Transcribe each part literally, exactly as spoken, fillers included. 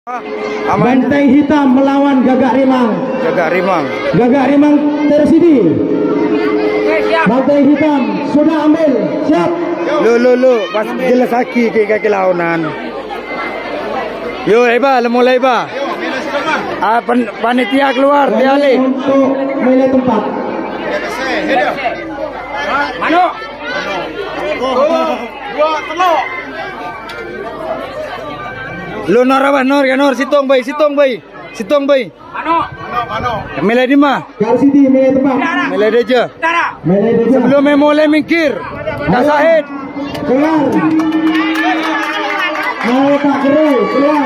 Banteng hitam melawan Gagak Rimang. Gagak Rimang. Gagak Rimang tersidi. Banteng hitam sudah ambil. Siap. Lu lu lu pas jelas lagi ke kaki launan. Yo Eba, mulai Eba. Ah pan, panitia keluar dialih untuk milih tempat. Mano. Dua telok. Lu Nor apa? Nor ya Nor, sitong bay, sitong bay, sitong bay. Mano, mano, mano. Milih di mah. Karsidi milih tempat. Milih deja. Milih deja. Sebelum mulai mikir. Dah Sahid. Keluar. Mau tak keru, keluar.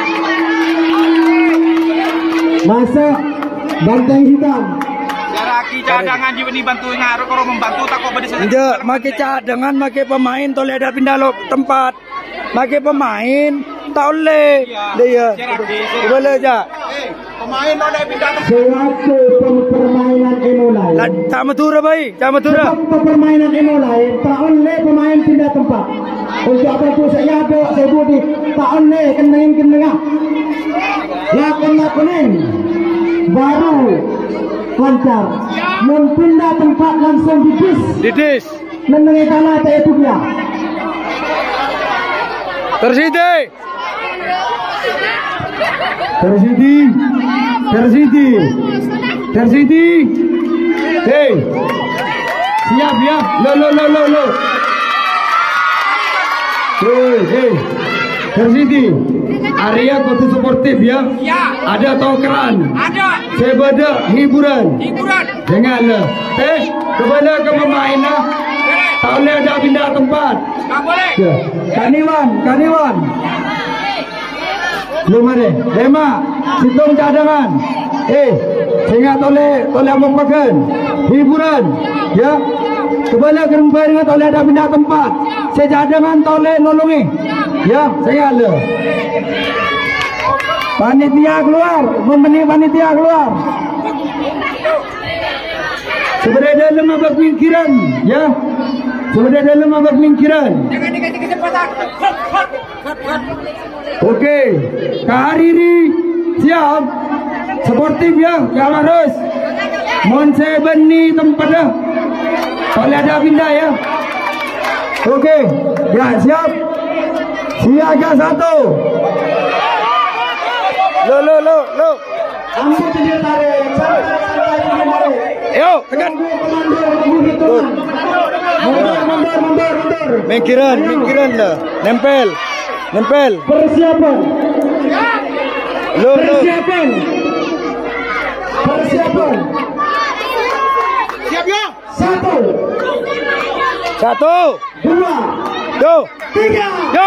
Masuk banteng hitam. Jaraki cadangan jiwa ni bantu ngaruh kalau membantu tak kok berdesa. Enggak, make cadangan, make pemain toleh ada pindah lo tempat. Make pemain tak oleh. Dia. Boleh aja. Pemain ada pindah tempat. Suatu permainan dimulai. Lah, sama tura baik, sama tura. Permainan dimulai, tak oleh pemain pindah tempat. Untuk apa itu saya ada, saya budi tak oleh kening kenengah. Lakukan lakukan baru lancar. Mempindah tempat langsung didis. Didis. Menengah kalah tak itu dia. Tersidi. Tersidi. Tersidi. Tersidi. Hei. Siap ya. Lo lo lo lo lo. Hei hei. Tersidi. Area kota sportif ya. Ya. Ada tokeran. Ada. Sebada hiburan. Hiburan. Janganlah. Eh, kepada ke pemain lah. Tak boleh ada pindah tempat. Tak boleh. Ya. Kaniwan, Kaniwan. Belum ada. Lema, situng cadangan. Eh, sehingga toleh, toleh mempakan. Hiburan. Ya. Kepada kerumpai dengan toleh ada pindah tempat. Secadangan toleh nolongi. Ya, saya ada. Panitia keluar, membeli panitia keluar. Sebenarnya dalam apa pemikiran, ya? Sebenarnya dalam apa pemikiran? Jangan dikasih kesempatan. Oke, Kak Hariri siap. Sportif ya, yang harus. Monse Beni tempatnya. Boleh ada pindah ya. Oke, ya siap. Siaga satu. Lo lo lo lo. Ambil dia tarik. Santai-santai tarik. Yo, tekan. Mundur, mundur, mundur, mundur. Mikiran, mikiran lah. Nempel. Nempel. Persiapan. Lo lo. Persiapan. Persiapan. Siap ya. Satu. Satu. Dua. Yo. Tiga. Yo.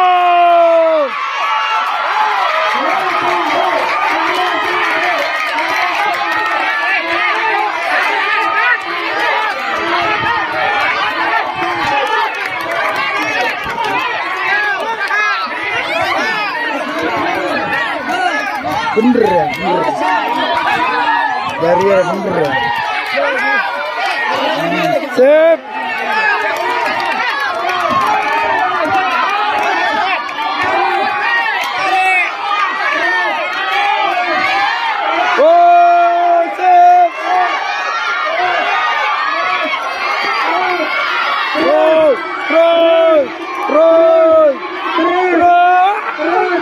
Bener ya, bener. Dari ya bener ya. Sip. Oh, sip. Terus, terus, terus, terus.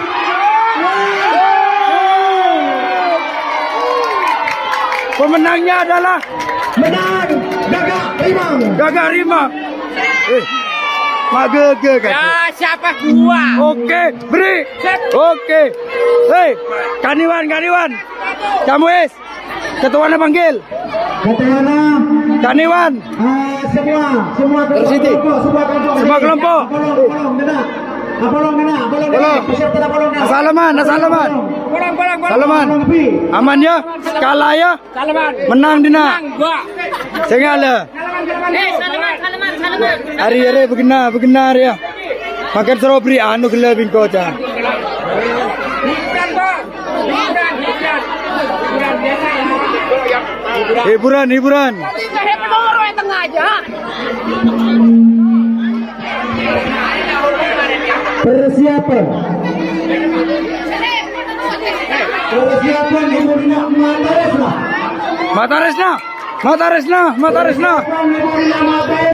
Pemenangnya adalah Menang Gagak Rimang. Gagak Rimang. Eh, mak gege kan? Ya siapa gua? Oke, beri. Oke. Hei, Kaniwan, Kaniwan. Kamu es. Ketuanya panggil. Katakanlah Kaniwan. uh, semua semua Tersidi. kelompok semua kelompok Semua kelompok. Apolong, apolong, kena. Apolong, kena. Apolong, kena. Apolong. Peserta apolong, kena. Asalaman, asalaman. Pulang, pulang, pulang. Salaman. Apolong, pi. Aman ya? Kalah ya? Salaman. Menang dina. Menang gua. Sengala. Eh, salaman, salaman, salaman. Hari hari begina, begina ya. Makan strawberry anu gila bingko cah. Hiburan, Bang. Hiburan, hiburan. Hiburan biasa ya. Hiburan, hiburan. Saya penoro yang tengah aja. Persiapan. Persiapan Ibu Rina Matares lah. Matares na. Matares na. Matares na. Persiapan Ibu Rina Matares.